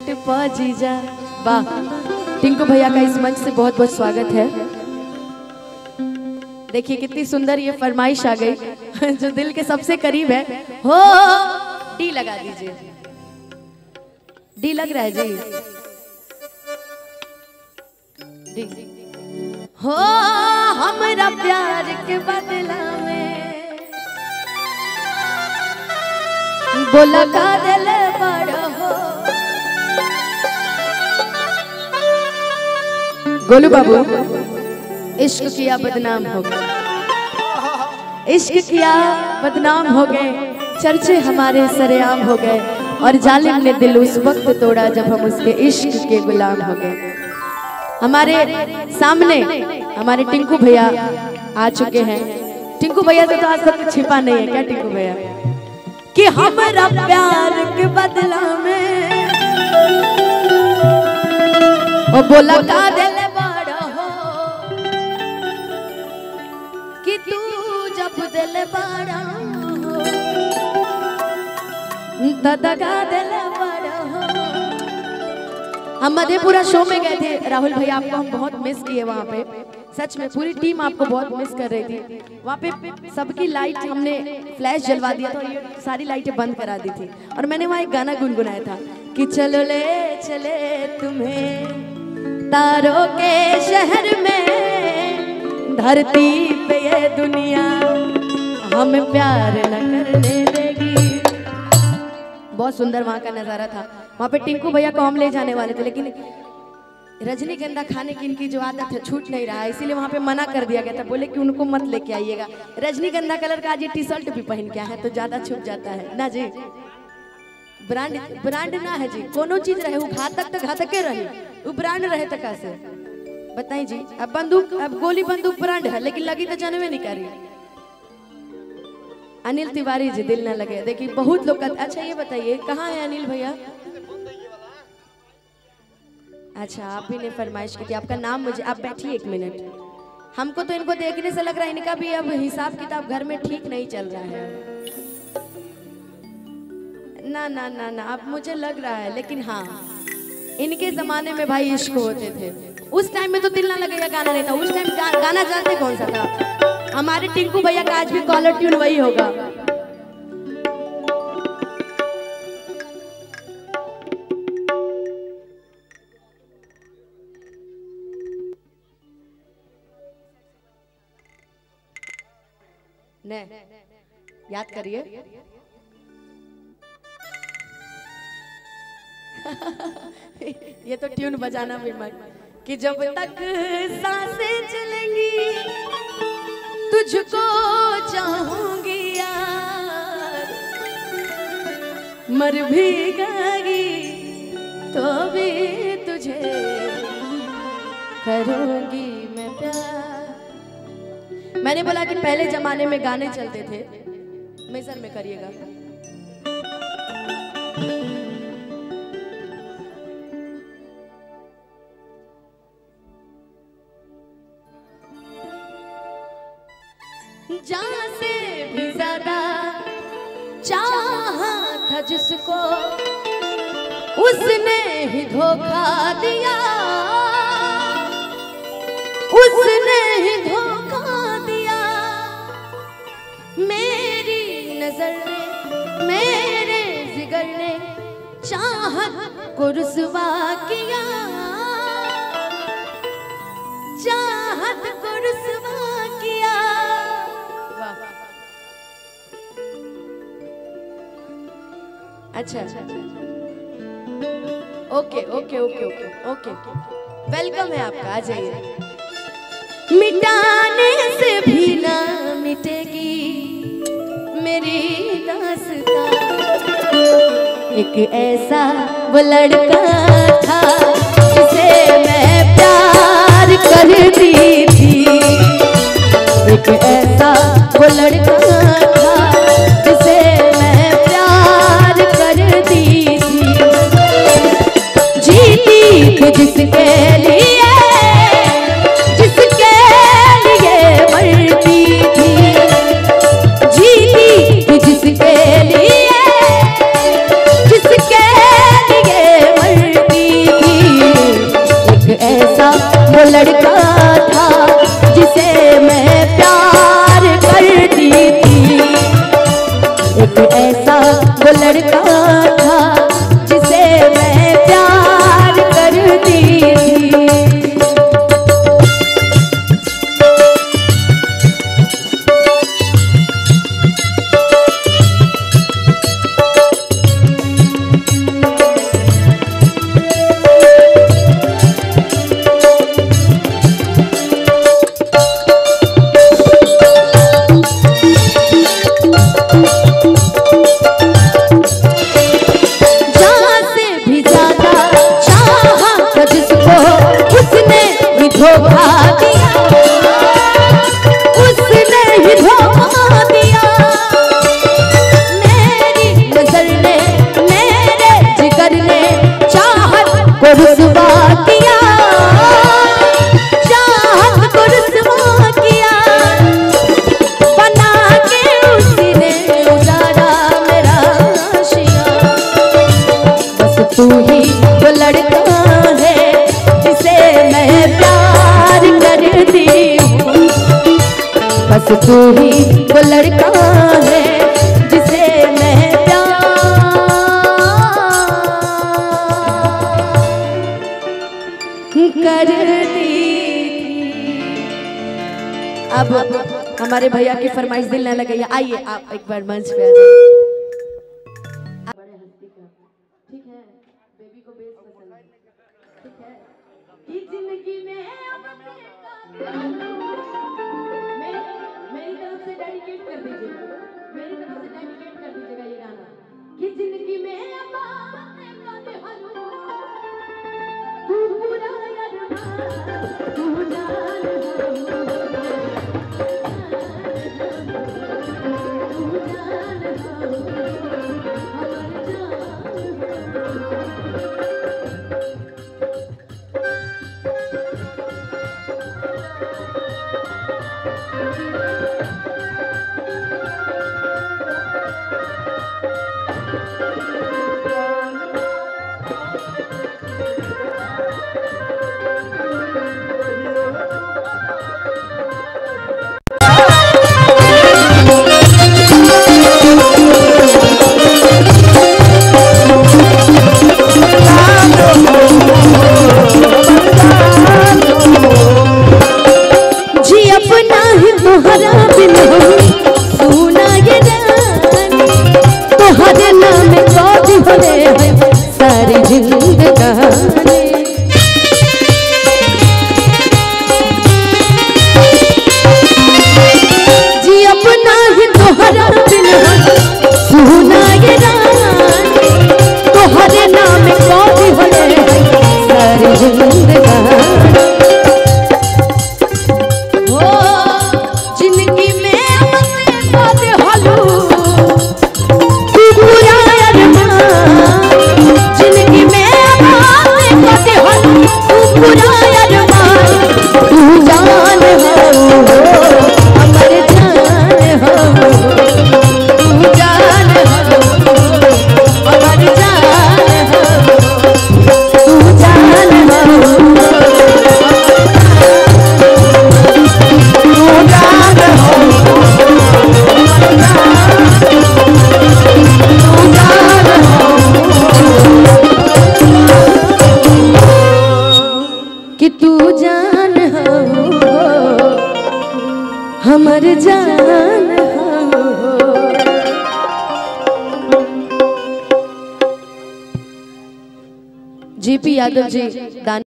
Set पा जीजा। वाह, टिंकू भैया का इस मंच से बहुत बहुत स्वागत है। देखिए कितनी सुंदर ये फरमाइश आ गई जो दिल के सबसे करीब है। हो डी लगा दीजिए, डी लग रहा है जी। डी हो हमरा प्यार के बदला में बोला का दिल बड़ा हो। गोलू बाबू, इश्क किया बदनाम हो गए, इश्क किया बदनाम हो गए, चर्चे हमारे सरेआम हो गए और जालिम ने दिल उस वक्त तोड़ा जब हम उसके इश्क के गुलाम हो गए। हमारे सामने हमारे टिंकू भैया आ चुके हैं। टिंकू भैया से तो आज तक छिपा नहीं है क्या टिंकू भैया, कि हमारा प्यार के बदला में ओ बोला का दिल बड़ा हो, कि तू जब दिल बड़ा हो दादा का दिल बड़ा हो। हम मधेपुरा शो में गए थे राहुल भैया, आपको हम बहुत मिस किए वहाँ पे, सच में पूरी टीम आपको बहुत मिस कर रही थी। वहाँ पे सबकी लाइट हमने फ्लैश जलवा दिया था और ये सारी लाइटें बंद करा दी थी और मैंने वहाँ एक गाना गुनगुनाया था कि चलो ले चले तुम्हें तारों के शहर में, धरती पे ये दुनिया हमें प्यार न करने देगी। बहुत सुंदर वहाँ का नज़ारा था। वहाँ पे टिंकू भैया को हम ले जाने वाले थे लेकिन रजनीगंधा खाने की इनकी जो आदत है छूट नहीं रहा है, इसीलिए वहाँ पे मना कर दिया गया था। बोले कि उनको मत लेके आइएगा। रजनीगंधा कलर का आज ये टी शर्ट भी पहन के है तो ज्यादा छूट जाता है ना जी। ब्रांड ना है जी, कोनो चीज रहे वो घातक तो घातक रहे, वो ब्रांड रहे तक से बताइए जी। अब बंदूक, अब गोली बंदूक ब्रांड है लेकिन लगी तो जानवे नहीं करी। अनिल तिवारी जी, दिल ना लगे। देखिए बहुत लोग। अच्छा ये बताइए कहाँ है अनिल भैया? अच्छा आप ही ने फरमाइश की थी, आपका नाम मुझे, आप बैठिए एक मिनट। हमको तो इनको देखने से लग रहा है इनका भी अब हिसाब किताब घर में ठीक नहीं चल रहा है। ना ना ना ना अब मुझे लग रहा है, लेकिन हाँ इनके जमाने में भाई इश्क होते थे। उस टाइम में तो दिल ना लगेगा गाना नहीं था। उस टाइम गाना जानते कौन सा था? हमारे टिंकू भैया का आज भी कॉलर ट्यून वही होगा। ने याद करिए ये तो ट्यून बजाना भी मत, कि जब तक सांसें चलेंगी तुझको चाहूंगी यार, मर भी गई तो भी तुझे करूंगी मैं प्यार। मैंने बोला कि पहले जमाने में गाने चलते थे, मेजर में करिएगा। जहाँ से भी ज्यादा चाहा था जिसको उसने ही धोखा दिया, उसने ही धोखा दिया। मेरी नजर ने, मेरे जिगर ने चाहत को रुसवा किया, चाहत को रुसवा किया। अच्छा okay okay okay okay okay welcome है आपका, आ जाइए। मिटाने से भी ना मिटेगी मेरी दास्तां, एक ऐसा वो लड़का था जिसे मैं प्यार करती थी, एक ऐसा वो लड़का था जिसे मैं प्यार करती थी, जीती थी जिसके लिए, जिसके लिए मरती थी, जीती थी जिसके लिए, जिसके लिए मरती धोखा दिया, उसने ही धोखा दिया। मेरी नजर ने, मेरे जिगर ने चाहत को रुसवा किया, चाहत को रुसवा किया। बना के उसने उजाड़ा मेरा आशिया। बस तू ही वो लड़का है जिसे मैं प्यार करती हूँ। बस तू ही वो लड़का है जिसे मैं प्यार करती थी। अब हमारे भैया की फरमाइश दिल न लगाइए, आइए आप एक बार मंच पे आ जाइए। ठीक है, बेबी को बेस पसंद है, ठीक है। कि जिंदगी में मेरी तरफ से डेडिकेट कर दीजिएगा, मेरी तरफ से डेडिकेट कर दीजिएगा ये गाना। कि जिंदगी में तू पूरा अरमान, तू जान सारी जिंदगानी। जी अपना ही तोहरा बिना सुना ये रानी, तोहरे नाम कौन होले सारी जिंदगानी। हो जिंदगी में अपने बात हलू हमर जान हो। JP यादव जी